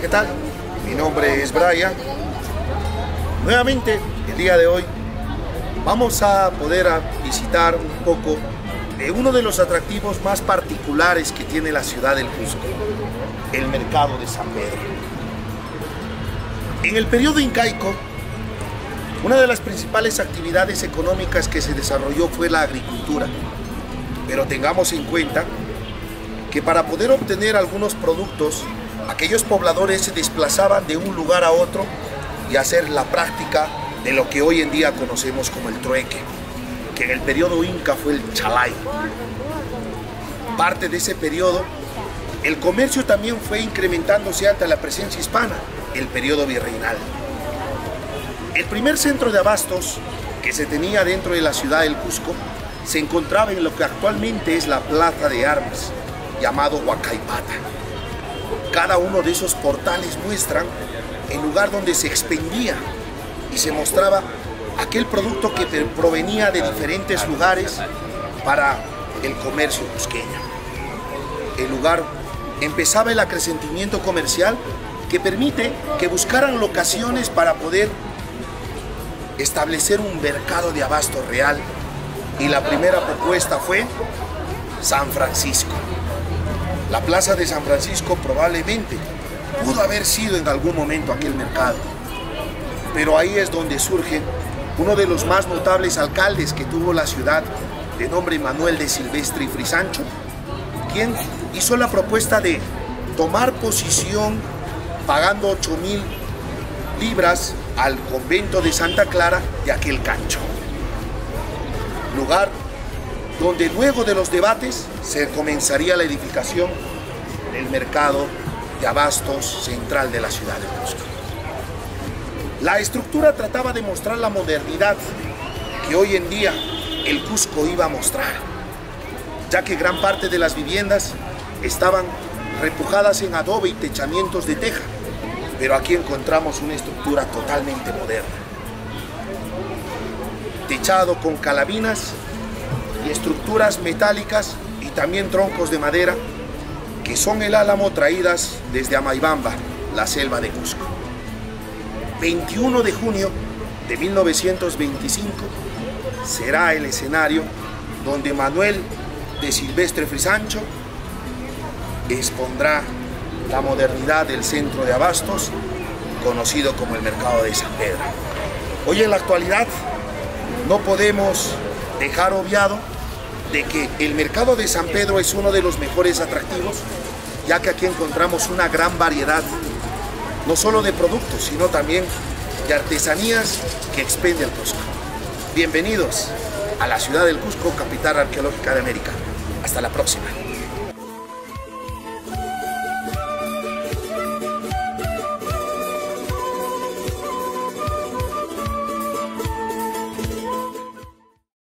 tal? Mi nombre es Brian. Nuevamente, el día de hoy, vamos a poder visitar un poco de uno de los atractivos más particulares que tiene la ciudad del Cusco, el mercado de San Pedro. En el periodo incaico, una de las principales actividades económicas que se desarrolló fue la agricultura, pero tengamos en cuenta que para poder obtener algunos productos, aquellos pobladores se desplazaban de un lugar a otro y hacer la práctica de lo que hoy en día conocemos como el trueque, que en el periodo inca fue el chalay. Parte de ese periodo, el comercio también fue incrementándose ante la presencia hispana, el periodo virreinal. El primer centro de abastos que se tenía dentro de la ciudad del Cusco se encontraba en lo que actualmente es la Plaza de Armas, llamado Huacaipata. Cada uno de esos portales muestran el lugar donde se expendía y se mostraba aquel producto que provenía de diferentes lugares para el comercio cusqueño. El lugar empezaba el acrecentamiento comercial que permite que buscaran locaciones para poder establecer un mercado de abasto real, y la primera propuesta fue San Francisco. La plaza de San Francisco probablemente pudo haber sido en algún momento aquel mercado, pero ahí es donde surge uno de los más notables alcaldes que tuvo la ciudad, de nombre Manuel de Silvestre y Frisancho, quien hizo la propuesta de tomar posición pagando 8.000 libras al convento de Santa Clara de aquel cancho, lugar donde luego de los debates se comenzaría la edificación del mercado de abastos central de la ciudad de Cusco. La estructura trataba de mostrar la modernidad que hoy en día el Cusco iba a mostrar, ya que gran parte de las viviendas estaban repujadas en adobe y techamientos de teja, pero aquí encontramos una estructura totalmente moderna, techado con calabinas y estructuras metálicas y también troncos de madera que son el álamo traídas desde Amaibamba, la selva de Cusco. 21 de junio de 1925 será el escenario donde Manuel de Silvestre Frisancho expondrá la modernidad del centro de abastos conocido como el mercado de San Pedro. Hoy en la actualidad no podemos dejar obviado de que el mercado de San Pedro es uno de los mejores atractivos, ya que aquí encontramos una gran variedad, no solo de productos, sino también de artesanías que expende el Cusco. Bienvenidos a la ciudad del Cusco, capital arqueológica de América. Hasta la próxima.